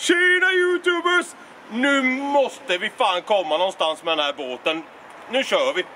Tjena YouTubers! Nu måste vi fan komma någonstans med den här båten. Nu kör vi!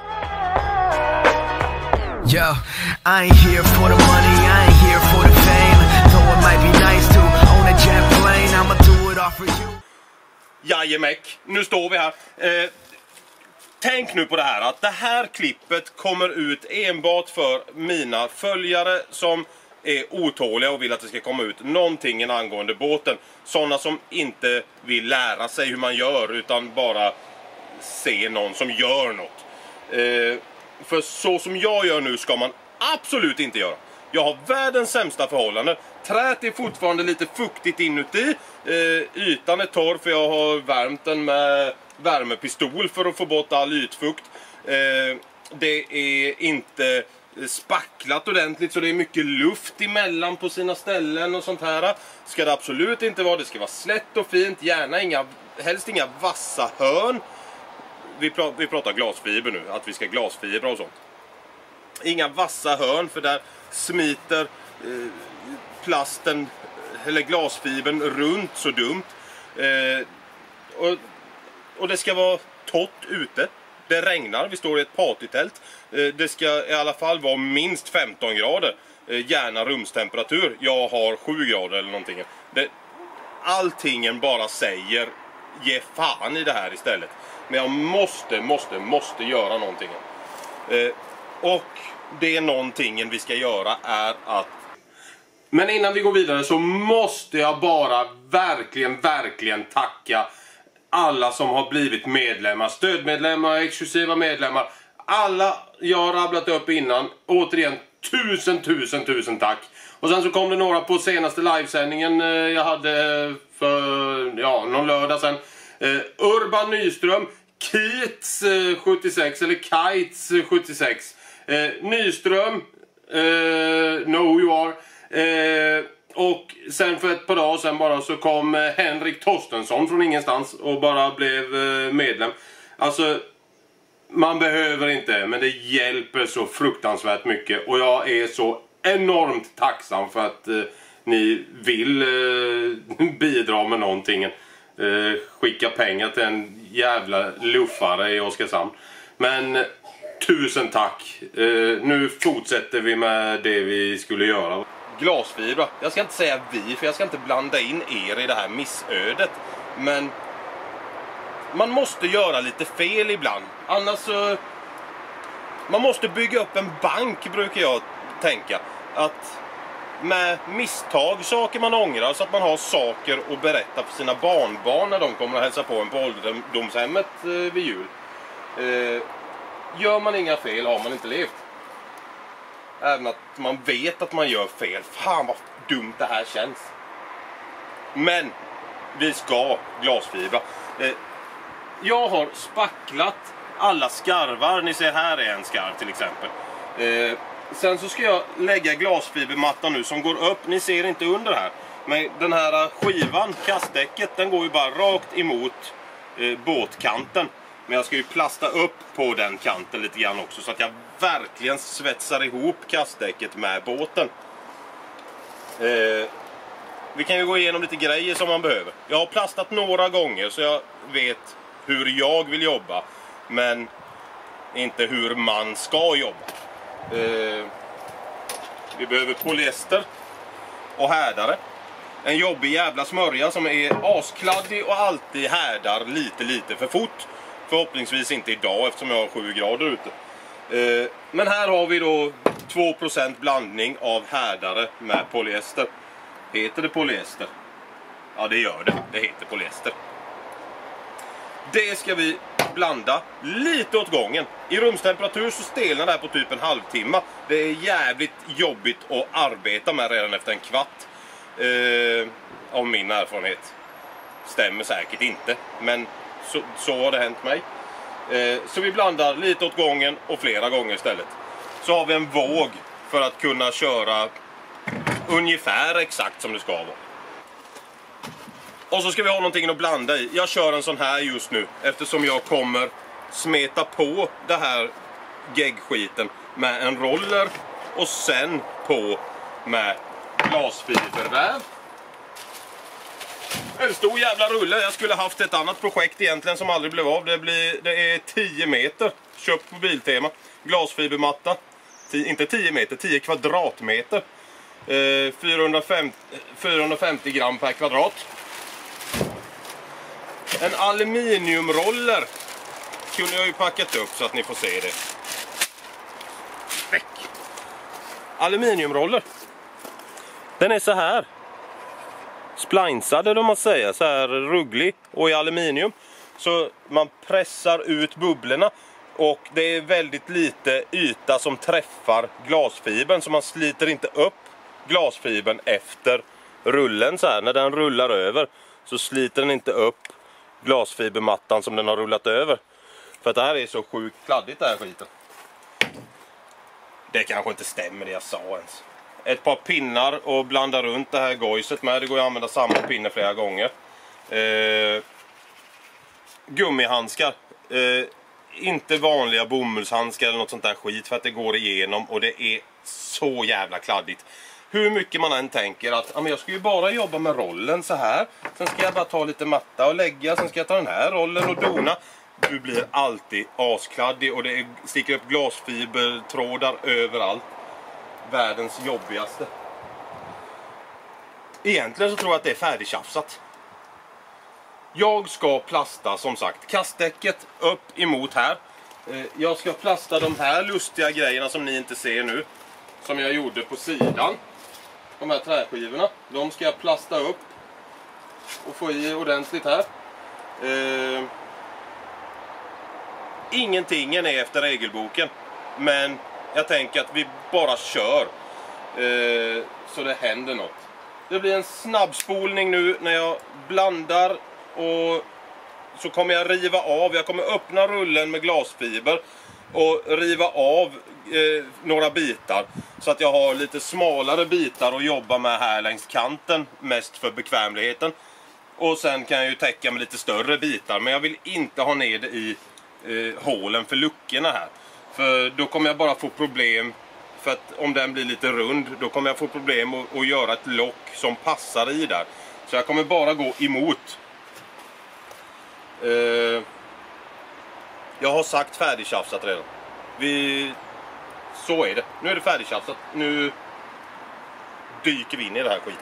Yo, I ain't here for the money, I ain't here for the fame. Though it might be nice to own a jet plane, I'ma do it all for you. Jajemek, nu står vi här. Tänk nu på det här, att det här klippet kommer ut enbart för mina följare som är otåliga och vill att det ska komma ut någonting angående båten. Sådana som inte vill lära sig hur man gör utan bara se någon som gör något. För så som jag gör nu ska man absolut inte göra. Jag har världens sämsta förhållanden. Träet är fortfarande lite fuktigt inuti. Ytan är torr för jag har värmt den med värmepistol för att få bort all ytfukt. Det är inte spacklat ordentligt så det är mycket luft emellan på sina ställen och sånt här. Ska det absolut inte vara. Det ska vara slätt och fint. Gärna helst inga vassa hörn. Vi pratar glasfiber nu. Att vi ska glasfibra och sånt. Inga vassa hörn för där smiter plasten eller glasfibern runt så dumt. Och det ska vara torrt ute. Det regnar, vi står i ett partytält. Det ska i alla fall vara minst 15 grader. Gärna rumstemperatur. Jag har 7 grader eller någonting. Alltingen bara säger ge fan i det här istället. Men jag måste göra någonting. Och det någonting vi ska göra är att... Men innan vi går vidare så måste jag bara verkligen tacka alla som har blivit medlemmar, stödmedlemmar, exklusiva medlemmar. Alla jag har rabblat upp innan. Återigen, tusen tack. Och sen så kom det några på senaste livesändningen jag hade för någon lördag sen. Urban Nyström, Kites 76 eller Kites 76. Nyström, know who you are. Och sen för ett par dagar sen bara så kom Henrik Torstensson från ingenstans och bara blev medlem. Alltså, man behöver inte, men det hjälper så fruktansvärt mycket. Och jag är så enormt tacksam för att ni vill bidra med någonting. Skicka pengar till en jävla luffare i Oskarshamn. Men tusen tack. Nu fortsätter vi med det vi skulle göra. Glasfibra. Jag ska inte säga vi, för jag ska inte blanda in er i det här missödet. Men man måste göra lite fel ibland. Annars så... Man måste bygga upp en bank, brukar jag tänka. Att med misstag, saker man ångrar, så att man har saker att berätta för sina barnbarn när de kommer att hälsa på en på ålderdomshemmet vid jul. Gör man inga fel har man inte levt. Även att man vet att man gör fel. Fan vad dumt det här känns. Men vi ska glasfibra. Jag har spacklat alla skarvar. Ni ser här är en skarv till exempel. Sen så ska jag lägga glasfibermattan nu som går upp. Ni ser inte under här. Men den här skivan, kastdäcket, den går ju bara rakt emot båtkanten. Men jag ska ju plasta upp på den kanten lite grann också. Så att jag verkligen svetsar ihop kastdäcket med båten. Vi kan ju gå igenom lite grejer som man behöver. Jag har plastat några gånger så jag vet hur jag vill jobba. Men inte hur man ska jobba. Vi behöver polyester och härdare. En jobbig jävla smörja som är askladdig och alltid härdar lite för fort. Förhoppningsvis inte idag eftersom jag har 7 grader ute. Men här har vi då 2% blandning av härdare med polyester. Heter det polyester? Ja, det gör det. Det heter polyester. Det ska vi blanda lite åt gången. I rumstemperatur så stelnar det här på typ en halvtimme. Det är jävligt jobbigt att arbeta med redan efter en kvart. Av min erfarenhet. Stämmer säkert inte. Men så har det hänt mig. Så vi blandar lite åt gången och flera gånger istället. Så har vi en våg för att kunna köra ungefär exakt som det ska vara. Och så ska vi ha någonting att blanda i. Jag kör en sån här just nu eftersom jag kommer smeta på det här geggskiten med en roller och sen på med glasfiberväv. En stor jävla rulle. Jag skulle haft ett annat projekt egentligen som aldrig blev av. Det är 10 meter. Köpt på Biltema. Glasfibermatta. Inte 10 meter, 10 kvadratmeter. 450 gram per kvadrat. En aluminiumroller kunde jag ju packat upp så att ni får se det. Väck. Aluminiumroller. Den är så här. Splinsad, om man säger, så här rugglig och i aluminium. Så man pressar ut bubblorna och det är väldigt lite yta som träffar glasfibern, så man sliter inte upp glasfibern efter rullen så här. När den rullar över så sliter den inte upp glasfibermattan som den har rullat över. För att det här är så sjukt kladdigt, det här skiten. Det kanske inte stämmer det jag sa ens. Ett par pinnar och blanda runt det här gojset med. Det går att använda samma pinne flera gånger. Gummihandskar. Inte vanliga bomullshandskar eller något sånt där skit, för att det går igenom och det är så jävla kladdigt. Hur mycket man än tänker att ja, men jag ska ju bara jobba med rollen så här. Sen ska jag bara ta lite matta och lägga. Sen ska jag ta den här rollen och dona. Du blir alltid askladdig och det sticker upp glasfibertrådar överallt. Världens jobbigaste. Egentligen så tror jag att det är färdigtjafsat. Jag ska plasta som sagt kastdäcket upp emot här. Jag ska plasta de här lustiga grejerna som ni inte ser nu. Som jag gjorde på sidan. De här träskivorna. De ska jag plasta upp. Och få i ordentligt här. Ingenting är efter regelboken. Men jag tänker att vi bara kör. Så det händer något. Det blir en snabbspolning nu när jag blandar. Och så kommer jag riva av. Jag kommer öppna rullen med glasfiber. Och riva av några bitar. Så att jag har lite smalare bitar att jobba med här längs kanten. Mest för bekvämligheten. Och sen kan jag ju täcka med lite större bitar. Men jag vill inte ha ner det i hålen för luckorna här. För då kommer jag bara få problem. För att om den blir lite rund, då kommer jag få problem att göra ett lock som passar i där. Så jag kommer bara gå emot. Jag har sagt färdigtjafsat redan. Så är det. Nu är det färdigtjafsat. Nu dyker vi in i det här skiten.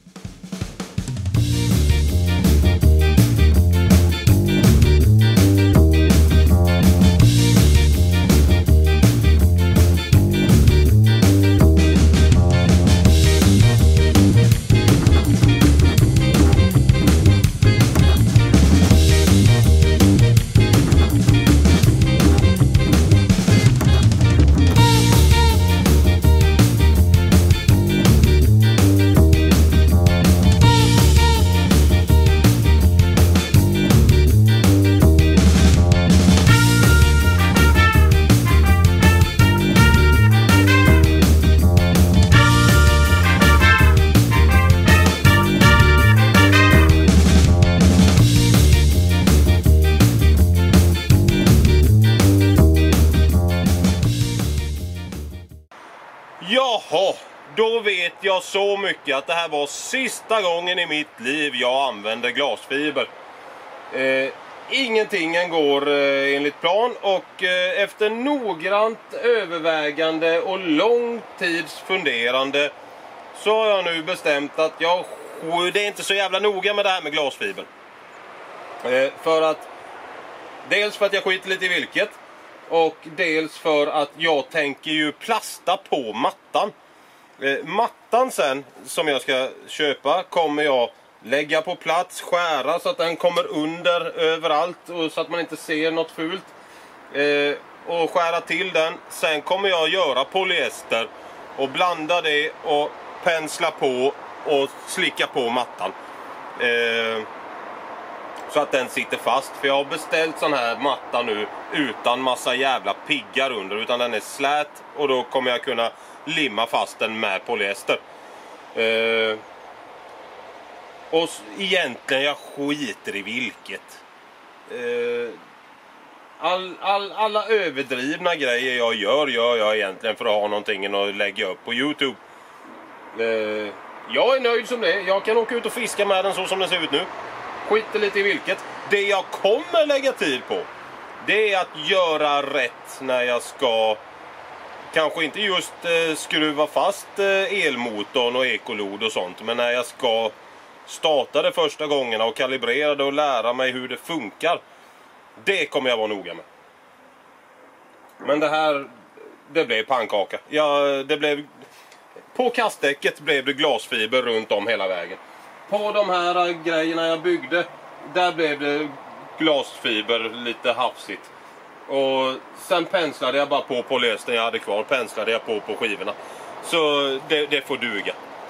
Jaha, då vet jag så mycket att det här var sista gången i mitt liv jag använde glasfiber. Ingenting går enligt plan och efter noggrant övervägande och lång tids funderande så har jag nu bestämt att det är inte så jävla noga med det här med glasfiber. Dels för att jag skiter lite i vilket. Och dels för att jag tänker ju plasta på mattan. Mattan sen som jag ska köpa kommer jag lägga på plats, skära så att den kommer under överallt och så att man inte ser något fult. Och skära till den. Sen kommer jag göra polyester och blanda det och pensla på och slicka på mattan. Så att den sitter fast. För jag har beställt sån här matta nu utan massa jävla piggar under. Utan den är slät och då kommer jag kunna limma fast den med polyester. Och egentligen jag skiter i vilket. Alla överdrivna grejer jag gör jag egentligen för att ha någonting att lägga upp på YouTube. Jag är nöjd som det. Jag kan åka ut och fiska med den så som den ser ut nu. skiter lite i vilket. Det jag kommer lägga tid på, det är att göra rätt när jag ska, kanske inte just skruva fast elmotorn och ekolod och sånt, men när jag ska starta det första gångerna och kalibrera det och lära mig hur det funkar. Det kommer jag vara noga med. Men det här, det blev pannkaka. På kastdäcket blev det glasfiber runt om hela vägen. På de här grejerna jag byggde, där blev det glasfiber lite hafsigt. Och sen penslade jag bara på polyester jag hade kvar. Penslade jag på skivorna. Så det får duga.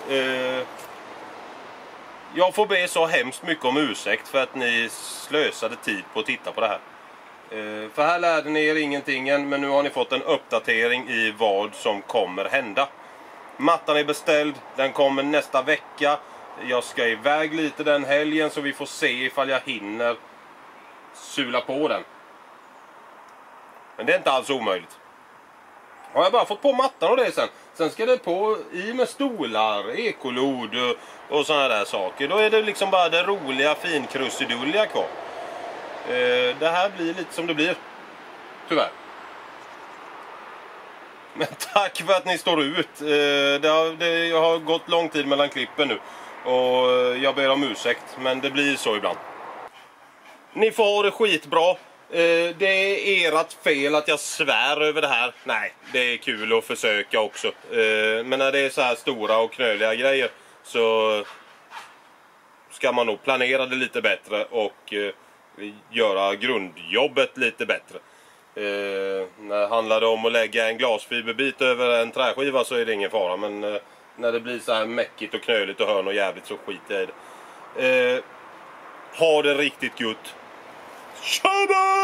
Jag får be så hemskt mycket om ursäkt för att ni slösade tid på att titta på det här. För här lärde ni er ingenting än, men nu har ni fått en uppdatering i vad som kommer hända. Mattan är beställd, den kommer nästa vecka. Jag ska iväg lite den helgen så vi får se ifall jag hinner sula på den. Men det är inte alls omöjligt. Har jag bara fått på mattan och det sen. Sen ska det på i med stolar, ekolod och sådana där saker. Då är det liksom bara det roliga finkrusidulliga kvar. Det här blir lite som det blir. Tyvärr. Men tack för att ni står ut. Jag har gått lång tid mellan klippen nu. Och jag ber om ursäkt. Men det blir så ibland. Ni får ha det skitbra. Det är ert fel att jag svär över det här. Nej, det är kul att försöka också. Men när det är så här stora och knöliga grejer så ska man nog planera det lite bättre och göra grundjobbet lite bättre. När det handlar om att lägga en glasfiberbit över en träskiva så är det ingen fara. Men när det blir så här mäckigt och knöligt och hörn och jävligt så skiter jag i det. Ha det riktigt gott. Tjaba!